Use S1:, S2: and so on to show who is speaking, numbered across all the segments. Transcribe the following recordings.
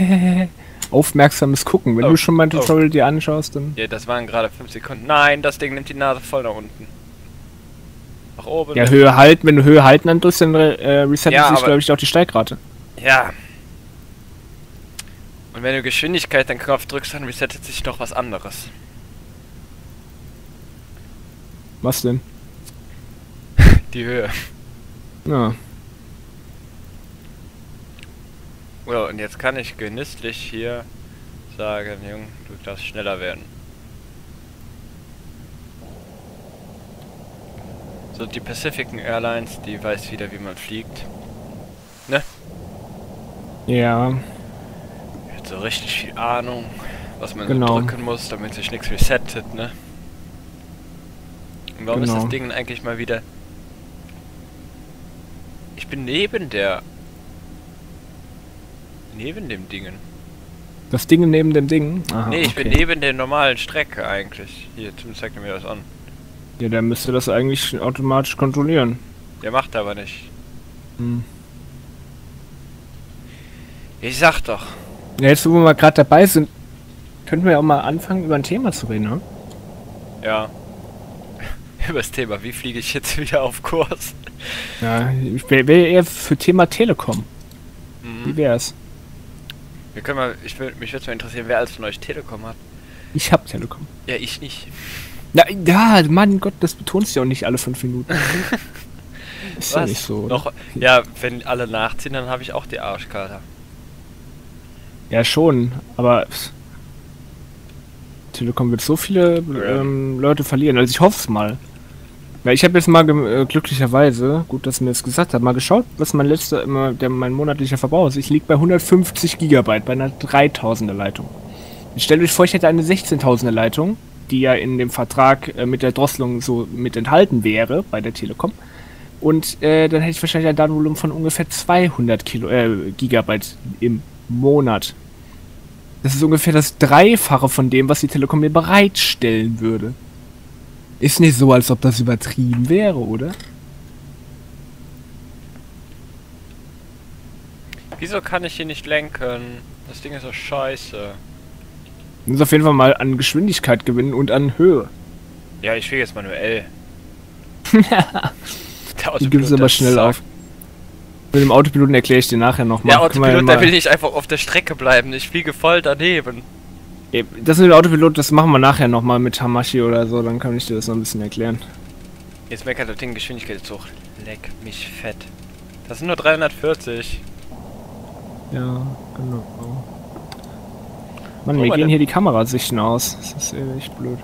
S1: Aufmerksames Gucken. Wenn du schon mein Tutorial dir anschaust, dann...
S2: Ja, das waren gerade 5 Sekunden. Nein, das Ding nimmt die Nase voll nach unten. Nach oben.
S1: Ja, Höhe halten. Wenn du Höhe halten dann drückst, dann resettet
S2: Ja,
S1: sich, glaube ich, auch die Steigrate.
S2: Ja. Und wenn du Geschwindigkeit dann Knopf drückst, dann resettet sich noch was anderes.
S1: Was denn?
S2: Die Höhe.
S1: Ja.
S2: Ja, und jetzt kann ich genüsslich hier sagen, Junge, du darfst schneller werden. So, die Pacific Airlines, die weiß wieder, wie man fliegt. Ne?
S1: Ja.
S2: Hat so richtig viel Ahnung, was man
S1: Genau.
S2: so drücken muss, damit sich nichts resettet, ne? Und warum ist das Ding eigentlich mal wieder... Ich bin neben dem Dingen.
S1: Das Ding neben dem Ding? Aha,
S2: Nee, ich bin neben der normalen Strecke eigentlich. Hier, Tim zeigt mir das an.
S1: Ja, der müsste das eigentlich automatisch kontrollieren.
S2: Der macht aber nicht.
S1: Hm.
S2: Ich sag doch.
S1: Ja, jetzt wo wir mal gerade dabei sind, könnten wir auch mal anfangen, über ein Thema zu reden, ne?
S2: Ja. Über das Thema, wie fliege ich jetzt wieder auf Kurs?
S1: Ja, ich wäre eher für Thema Telekom. Wie wär's?
S2: Wir können mal, mich würde mal interessieren, wer alles von euch Telekom hat.
S1: Ich hab Telekom.
S2: Ja, ich nicht.
S1: Na, ja, mein Gott, das betonst du ja auch nicht alle 5 Minuten. Ist ja nicht so.
S2: Noch, ja, wenn alle nachziehen, dann habe ich auch die Arschkarte.
S1: Ja, schon, aber Telekom wird so viele Leute verlieren. Also ich hoffe es mal. Weil ich habe jetzt mal glücklicherweise, gut, dass du mir das gesagt hast, mal geschaut, was mein monatlicher Verbrauch ist. Ich liege bei 150 Gigabyte bei einer 3000er Leitung. Ich stelle euch vor, ich hätte eine 16.000er Leitung, die ja in dem Vertrag mit der Drosselung so mit enthalten wäre bei der Telekom. Und dann hätte ich wahrscheinlich ein Datenvolumen von ungefähr 200 Gigabyte im Monat. Das ist ungefähr das Dreifache von dem, was die Telekom mir bereitstellen würde. Ist nicht so, als ob das übertrieben wäre, oder?
S2: Wieso kann ich hier nicht lenken? Das Ding ist so scheiße.
S1: Du musst auf jeden Fall mal an Geschwindigkeit gewinnen und an Höhe.
S2: Ja, ich fliege jetzt manuell.
S1: Die gibst du aber schnell auf. Mit dem Autopiloten erkläre ich dir nachher nochmal.
S2: Der Autopilot, der will nicht einfach auf der Strecke bleiben. Ich fliege voll daneben.
S1: Das mit dem Autopilot, das machen wir nachher nochmal mit Hamashi oder so, dann kann ich dir das noch ein bisschen erklären.
S2: Jetzt meckert das Ding Geschwindigkeitszug. Leck mich fett. Das sind nur 340.
S1: Ja, genau. Mann, mir gehen hier die Kamerasichten aus. Das ist echt blöd.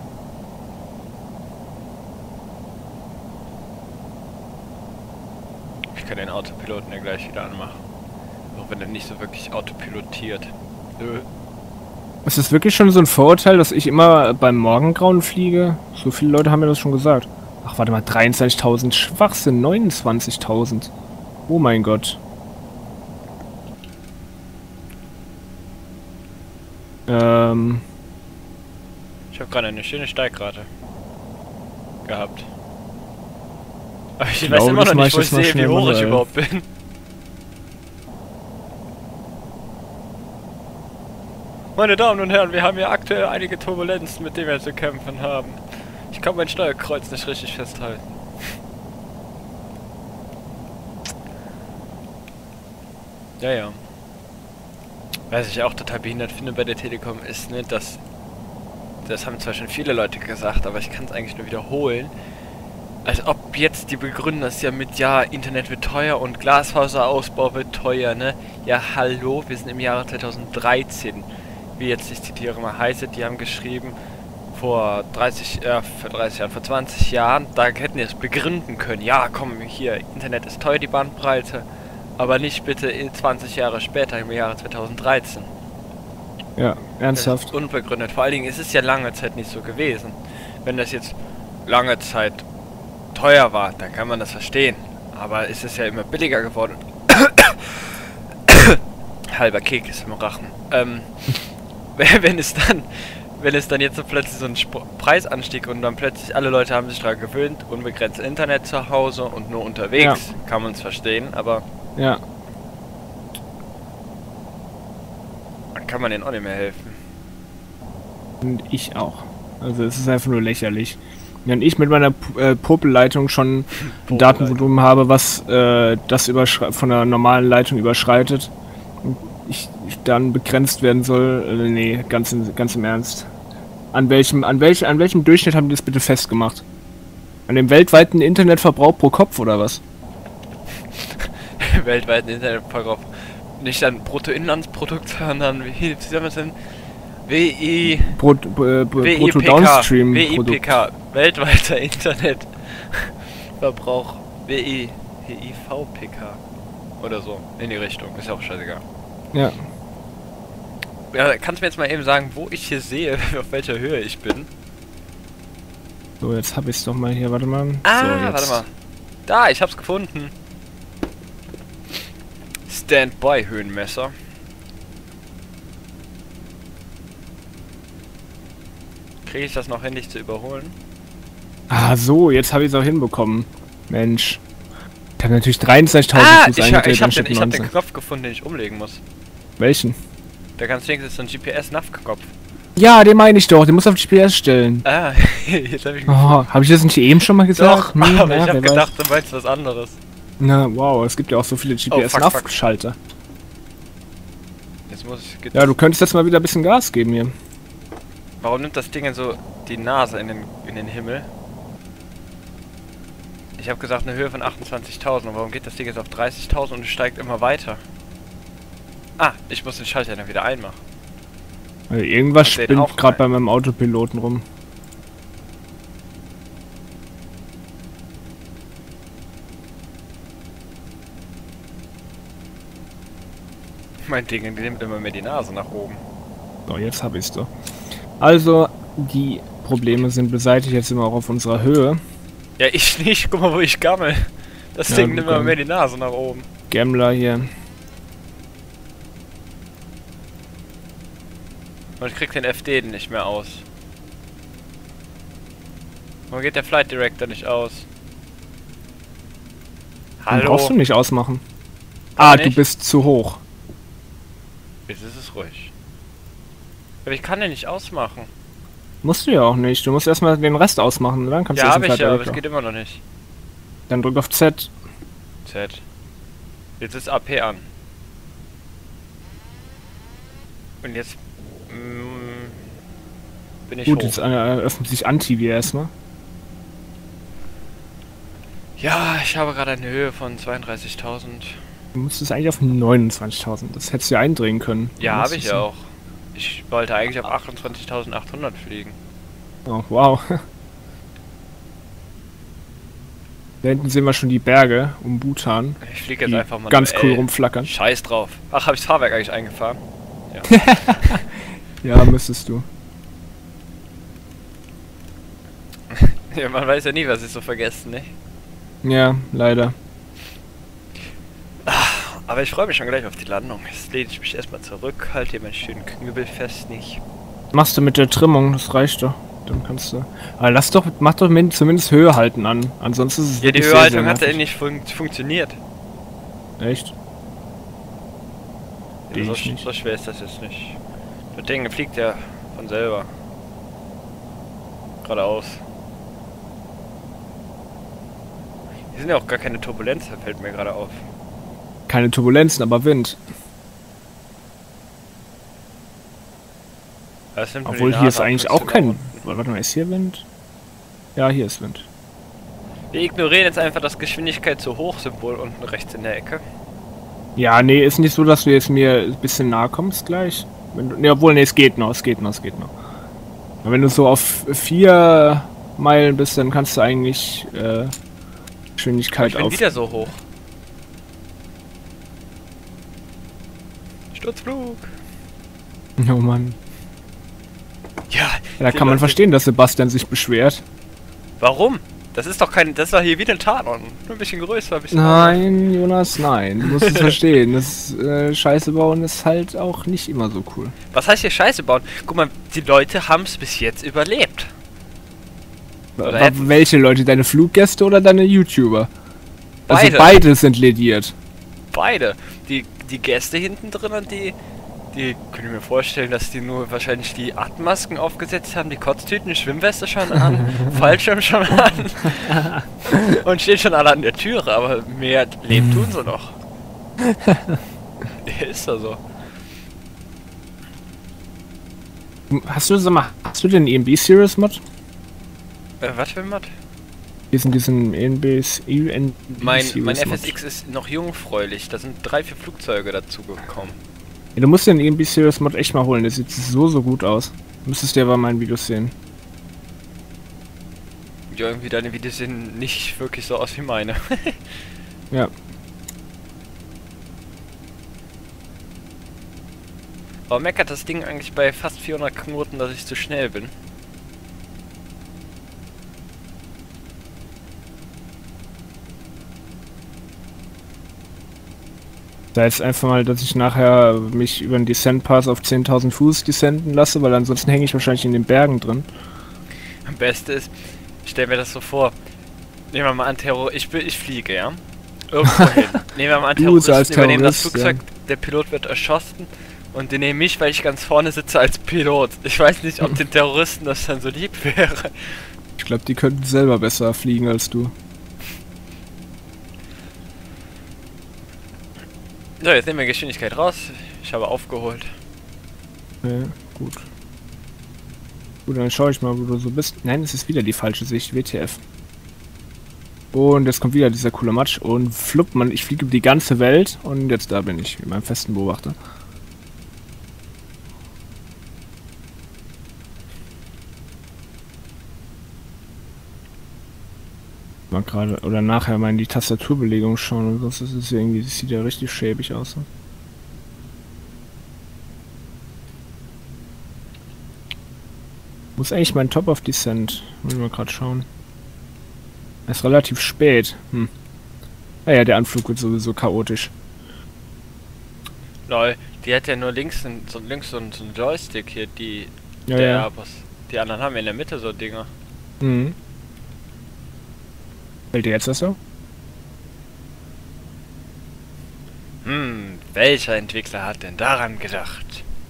S2: Ich kann den Autopiloten ja gleich wieder anmachen. Auch wenn er nicht so wirklich autopilotiert. Nö.
S1: Ist das wirklich schon so ein Vorurteil, dass ich immer beim Morgengrauen fliege? So viele Leute haben mir das schon gesagt. Ach, warte mal, 23.000 Schwachsinn, 29.000. Oh mein Gott.
S2: Ich habe gerade eine schöne Steigrate gehabt. Aber ich weiß immer noch nicht, wo ich sehe, wie hoch ich überhaupt bin. Meine Damen und Herren, wir haben hier aktuell einige Turbulenzen, mit denen wir zu kämpfen haben. Ich kann mein Steuerkreuz nicht richtig festhalten. Ja, ja. Was ich auch total behindert finde bei der Telekom ist, ne, dass... Das haben zwar schon viele Leute gesagt, aber ich kann es eigentlich nur wiederholen. Als ob jetzt die begründen das ja mit, ja, Internet wird teuer und Glasfaserausbau wird teuer, ne? Ja, hallo, wir sind im Jahre 2013. Wie jetzt, ich zitiere mal, heiße, die haben geschrieben, vor 20 Jahren, da hätten wir es begründen können. Ja, komm, hier, Internet ist teuer, die Bandbreite, aber nicht bitte 20 Jahre später, im Jahre 2013.
S1: Ja, ernsthaft.
S2: Das ist unbegründet. Vor allen Dingen ist es ja lange Zeit nicht so gewesen. Wenn das jetzt lange Zeit teuer war, dann kann man das verstehen. Aber es ist ja immer billiger geworden. Halber Kek ist im Rachen. Wenn es dann jetzt so plötzlich so ein Preisanstieg und dann plötzlich alle Leute haben sich daran gewöhnt, unbegrenzt Internet zu Hause und nur unterwegs, kann man es verstehen, aber...
S1: Ja.
S2: Dann kann man denen auch nicht mehr helfen.
S1: Und ich auch. Also es ist einfach nur lächerlich. Wenn ich mit meiner Popelleitung schon ein Datenvolumen habe, was das von der normalen Leitung überschreitet, und ich dann begrenzt werden soll, nee, ganz im Ernst. An welchem Durchschnitt haben die das bitte festgemacht? An dem weltweiten Internetverbrauch pro Kopf oder was?
S2: Weltweiten Internetverbrauch. Nicht an Bruttoinlandsprodukt, sondern wie soll man es denn?
S1: Brutto-Downstream.
S2: WIPK. Weltweiter Internetverbrauch. WIVPK. Oder so. In die Richtung. Ist ja auch scheißegal.
S1: Ja.
S2: Ja, kannst du mir jetzt mal eben sagen, wo ich hier sehe, auf welcher Höhe ich bin?
S1: So, jetzt hab ich's doch mal hier, warte mal.
S2: Ah,
S1: so, jetzt.
S2: warte mal. Da, ich hab's gefunden. Standby-Höhenmesser. Kriege ich das noch hin, dich zu überholen?
S1: Ah, so, jetzt habe ich es auch hinbekommen. Mensch. Ich habe natürlich 23.000 Fuß
S2: ich hab den Knopf gefunden, den ich umlegen muss.
S1: Welchen?
S2: Da ganz links ist so ein GPS-Nav-Knopf.
S1: Ja, den meine ich doch. Den muss auf GPS stellen.
S2: Ah, jetzt habe ich
S1: Oh, habe ich das nicht eben schon mal gesagt?
S2: Doch, aber ich habe gedacht, du meinst was anderes.
S1: Na, wow, es gibt ja auch so viele GPS-Nav-Schalter.
S2: Jetzt muss ich...
S1: Ja, du könntest jetzt mal wieder ein bisschen Gas geben hier.
S2: Warum nimmt das Ding denn so die Nase in den Himmel? Ich habe gesagt eine Höhe von 28.000 und warum geht das Ding jetzt auf 30.000 und es steigt immer weiter? Ah, ich muss den Schalter dann wieder einmachen.
S1: Also irgendwas spinnt gerade bei meinem Autopiloten rum.
S2: Mein Ding nimmt immer mehr die Nase nach oben.
S1: So, jetzt habe ich's doch. Also, die Probleme sind beseitigt, jetzt immer auch auf unserer Höhe.
S2: Ja, ich nicht. Guck mal, wo ich gammel. Das Ding nimmt immer mehr die Nase nach oben.
S1: Gammler hier.
S2: Und ich krieg den FD nicht mehr aus. Warum geht der Flight Director nicht aus?
S1: Hallo? Den brauchst du nicht ausmachen. Ah, du bist zu hoch.
S2: Jetzt ist es ruhig. Aber ich kann den nicht ausmachen.
S1: Musst du ja auch nicht. Du musst erstmal den Rest ausmachen, dann kannst du
S2: ja, hab ich ja, aber es geht immer noch nicht.
S1: Dann drück auf Z.
S2: Z. Jetzt ist AP an. Und jetzt bin ich
S1: gut,
S2: hoch.
S1: Jetzt öffnet sich Anti erstmal.
S2: Ja, ich habe gerade eine Höhe von 32.000.
S1: Du musstest eigentlich auf 29.000. Das hättest du ja eindrehen können.
S2: Ja, habe ich ja auch. Ich wollte eigentlich auf 28.800 fliegen.
S1: Oh, wow. Da hinten sehen wir schon die Berge um Bhutan.
S2: Ich fliege jetzt einfach mal
S1: ganz cool rumflackern.
S2: Scheiß drauf. Ach, habe ich das Fahrwerk eigentlich eingefahren?
S1: Ja. Ja, müsstest du.
S2: Ja, man weiß ja nie, was ich so vergessen, ne?
S1: Ja, leider.
S2: Aber ich freue mich schon gleich auf die Landung. Jetzt lehne ich mich erstmal zurück, halte hier meinen schönen Knüppel fest, nicht?
S1: Machst du mit der Trimmung, das reicht doch. Dann kannst du. Aber mach doch zumindest Höhe halten an. Ansonsten ist es
S2: ja, die Höhehaltung hat ja nicht funktioniert.
S1: Echt?
S2: Ja, so schwer ist das jetzt nicht. Das Ding fliegt ja von selber. Geradeaus. Hier sind ja auch gar keine Turbulenzen, fällt mir gerade auf.
S1: Keine Turbulenzen, aber Wind. Obwohl hier ist eigentlich auch kein... Warte mal, ist hier Wind? Ja, hier ist Wind.
S2: Wir ignorieren jetzt einfach das Geschwindigkeit zu hoch Symbol unten rechts in der Ecke.
S1: Ja, nee, ist nicht so, dass du jetzt mir ein bisschen nahe kommst gleich. Ne, obwohl, nee, es geht noch. Aber wenn du so auf 4 Meilen bist, dann kannst du eigentlich Geschwindigkeit auf...
S2: Ich bin wieder so hoch. Sturzflug.
S1: Oh Mann.
S2: Ja,
S1: da kann man verstehen, dass Sebastian sich beschwert.
S2: Warum? Das ist doch hier wie ein Tanon. Nur ein bisschen größer, ein bisschen
S1: Nein,
S2: anders.
S1: Jonas, nein. Du musst es verstehen. Das Scheiße bauen ist halt auch nicht immer so cool.
S2: Was heißt hier Scheiße bauen? Guck mal, die Leute haben es bis jetzt überlebt.
S1: Welche Leute? Deine Fluggäste oder deine YouTuber?
S2: Beide.
S1: Also beide sind lediert.
S2: Beide. Die Gäste hinten drin und die Die können mir vorstellen, dass die nur wahrscheinlich die Atemmasken aufgesetzt haben, die Kotztüten, die Schwimmweste schon an, Fallschirm schon an und stehen schon alle an der Türe, aber mehr leben tun sie noch. Ist da so.
S1: Hast du, sag mal, hast du den EMB Series Mod?
S2: Was für ein Mod?
S1: Diesen EMB
S2: Mein
S1: Series Mod.
S2: FSX ist noch jungfräulich, da sind 3, 4 Flugzeuge dazu gekommen.
S1: Ja, du musst den EMB Series Mod echt mal holen, der sieht so gut aus. Müsstest du aber mal in Videos sehen.
S2: Ja, irgendwie deine Videos sehen nicht wirklich so aus wie meine.
S1: Ja.
S2: Aber meckert das Ding eigentlich bei fast 400 Knoten, dass ich zu schnell bin?
S1: Da jetzt einfach mal, dass ich nachher mich über den Descent Pass auf 10.000 Fuß descenden lasse, weil ansonsten hänge ich wahrscheinlich in den Bergen drin.
S2: Am besten ist, ich stell mir das so vor, nehmen wir mal an, ich fliege, ja? Irgendwo hin. Nehmen wir mal an, Terroristen übernehmen das Flugzeug, ja. Der Pilot wird erschossen und die nehmen mich, weil ich ganz vorne sitze als Pilot. Ich weiß nicht, ob den Terroristen das dann so lieb wäre.
S1: Ich glaube, die könnten selber besser fliegen als du.
S2: So, jetzt nehmen wir Geschwindigkeit raus. Ich habe aufgeholt.
S1: Ja, gut. Gut, dann schaue ich mal, wo du so bist. Nein, es ist wieder die falsche Sicht. WTF. Und jetzt kommt wieder dieser coole Matsch. Und flupp, man, ich fliege über die ganze Welt. Und jetzt da bin ich, mit meinem festen Beobachter. Mal gerade oder nachher mal in die Tastaturbelegung schauen, sonst ist es irgendwie, das sieht ja richtig schäbig aus. Ne? Muss eigentlich mein Top of Descent, muss ich mal gerade schauen. Er ist relativ spät. Naja, der Anflug wird sowieso chaotisch.
S2: Lol, die hat ja nur links so ein Joystick hier,
S1: ja,
S2: der
S1: ja.
S2: Airbus. Die anderen haben in der Mitte so Dinger.
S1: Mhm. Fällt dir jetzt das so?
S2: Welcher Entwickler hat denn daran gedacht?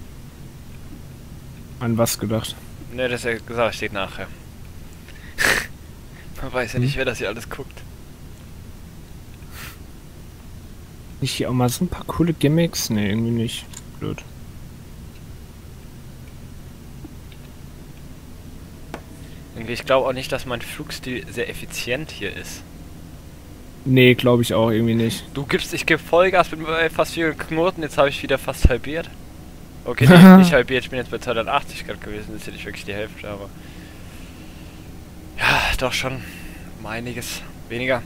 S1: An was gedacht?
S2: Ne, das ja gesagt, steht nachher. Man weiß ja nicht, wer das hier alles guckt.
S1: Nicht hier auch mal so ein paar coole Gimmicks? Ne, irgendwie nicht. Blöd.
S2: Ich glaube auch nicht, dass mein Flugstil sehr effizient hier ist.
S1: Nee, glaube ich auch irgendwie nicht.
S2: Ich gebe Vollgas, bin bei fast 4 Knoten, jetzt habe ich wieder fast halbiert. Okay, nee, nicht halbiert, ich bin jetzt bei 280 Grad gewesen, das ist ja nicht wirklich die Hälfte, aber... Ja, doch schon um einiges weniger.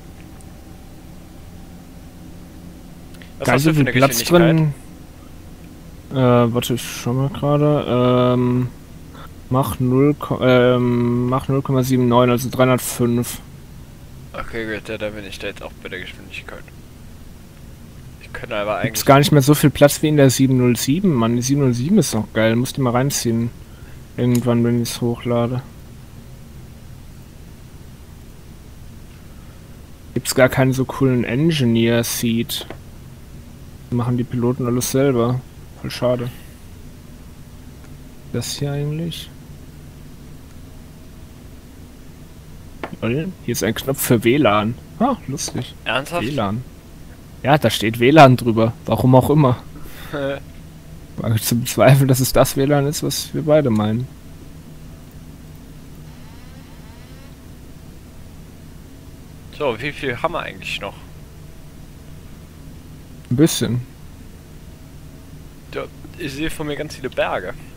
S2: Was hast du für eine Geschwindigkeit?
S1: Warte, ich schau mal gerade. Mach 0,79, also 305.
S2: Okay, gut, ja, dann bin ich da jetzt auch bei der Geschwindigkeit. Ich könnte aber eigentlich...
S1: Gibt's gar nicht mehr so viel Platz wie in der 707, Mann. Die 707 ist noch geil, musst du mal reinziehen. Irgendwann, wenn ich es hochlade. Gibt's gar keinen so coolen Engineer-Seat. Machen die Piloten alles selber. Voll schade. Das hier eigentlich? Hier ist ein Knopf für WLAN. Ah, lustig.
S2: Ernsthaft?
S1: WLAN. Ja, da steht WLAN drüber. Warum auch immer. Wage zu bezweifeln, dass es das WLAN ist, was wir beide meinen.
S2: So, wie viel haben wir eigentlich noch?
S1: Ein bisschen.
S2: Ja, ich sehe vor mir ganz viele Berge.